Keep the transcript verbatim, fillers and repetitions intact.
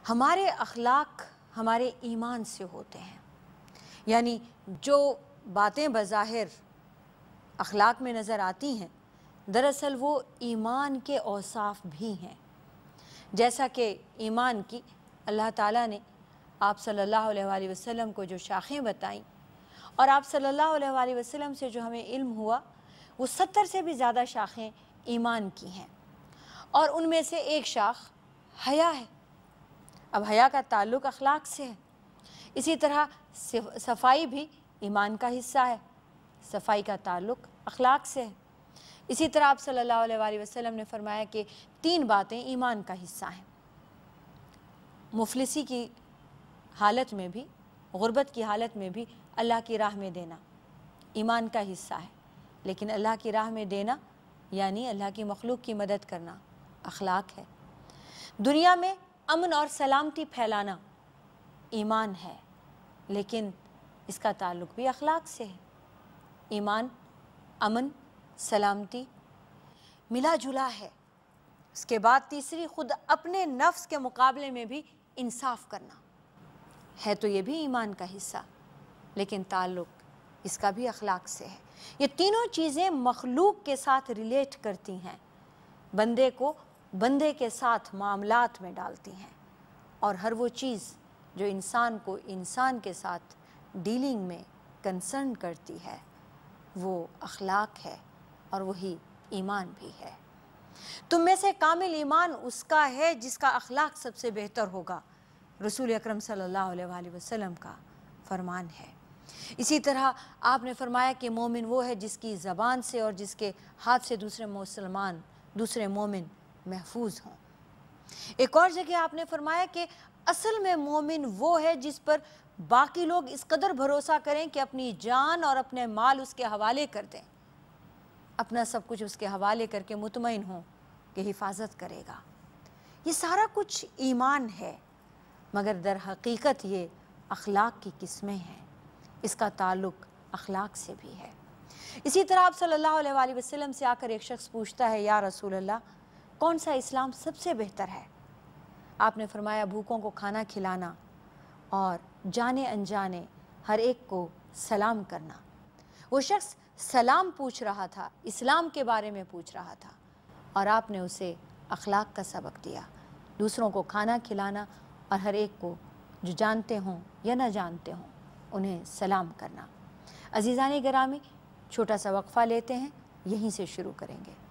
ہمارے اخلاق ہمارے ایمان سے ہوتے ہیں، یعنی جو باتیں بظاہر اخلاق میں نظر آتی ہیں دراصل وہ ایمان کے اوصاف بھی ہیں۔ جیسا کہ ایمان کی اللہ تعالیٰ نے آپ صلی اللہ علیہ وآلہ وسلم کو جو شاخیں بتائیں اور آپ صلی اللہ علیہ وآلہ وسلم سے جو ہمیں علم ہوا وہ ستر سے بھی زیادہ شاخیں ایمان کی ہیں، اور ان میں سے ایک شاخ حیا ہے۔ اب حیا کا تعلق اخلاق سے ہے، اسی طرح صفائی بھی ایمان کا حصہ ہے، صفائی کا تعلق اخلاق سے ہے۔ اسی طرح آپ صلی اللہ علیہ وآلہ وسلم نے فرمایا کہ تین باتیں ایمان کا حصہ ہیں۔ مفلسی کی حالت میں بھی، غربت کی حالت میں بھی اللہ کی راہ میں دینا ایمان کا حصہ ہے، لیکن اللہ کی راہ میں دینا یعنی اللہ کی مخلوق کی مدد کرنا اخلاق ہے۔ دنیا میں امن اور سلامتی پھیلانا ایمان ہے، لیکن اس کا تعلق بھی اخلاق سے ہے۔ ایمان، امن، سلامتی ملا جلا ہے۔ اس کے بعد تیسری، خود اپنے نفس کے مقابلے میں بھی انصاف کرنا ہے، تو یہ بھی ایمان کا حصہ، لیکن تعلق اس کا بھی اخلاق سے ہے۔ یہ تینوں چیزیں مخلوق کے ساتھ ریلیٹ کرتی ہیں، بندے کو بندے کے ساتھ معاملات میں ڈالتی ہیں، اور ہر وہ چیز جو انسان کو انسان کے ساتھ ڈیلنگ میں کنسرن کرتی ہے وہ اخلاق ہے، اور وہی ایمان بھی ہے۔ تم میں سے کامل ایمان اس کا ہے جس کا اخلاق سب سے بہتر ہوگا، رسول اکرم صلی اللہ علیہ وآلہ وسلم کا فرمان ہے۔ اسی طرح آپ نے فرمایا کہ مومن وہ ہے جس کی زبان سے اور جس کے ہاتھ سے دوسرے مسلمان، دوسرے مومن محفوظ ہوں۔ ایک اور جگہ آپ نے فرمایا کہ اصل میں مومن وہ ہے جس پر باقی لوگ اس قدر بھروسہ کریں کہ اپنی جان اور اپنے مال اس کے حوالے کر دیں، اپنا سب کچھ اس کے حوالے کر کے مطمئن ہوں کہ حفاظت کرے گا۔ یہ سارا کچھ ایمان ہے، مگر در حقیقت یہ اخلاق کی قسمیں ہیں، اس کا تعلق اخلاق سے بھی ہے۔ اسی طرح آپ صلی اللہ علیہ وآلہ وسلم سے آ کر ایک شخص پوچھتا ہے، یا رسول اللہ کون سا اسلام سب سے بہتر ہے؟ آپ نے فرمایا بھوکوں کو کھانا کھلانا اور جانے انجانے ہر ایک کو سلام کرنا۔ وہ شخص سلام پوچھ رہا تھا، اسلام کے بارے میں پوچھ رہا تھا، اور آپ نے اسے اخلاق کا سبق دیا، دوسروں کو کھانا کھلانا اور ہر ایک کو جو جانتے ہوں یا نہ جانتے ہوں انہیں سلام کرنا۔ عزیزان گرامی، چھوٹا سا وقفہ لیتے ہیں، یہیں سے شروع کریں گے۔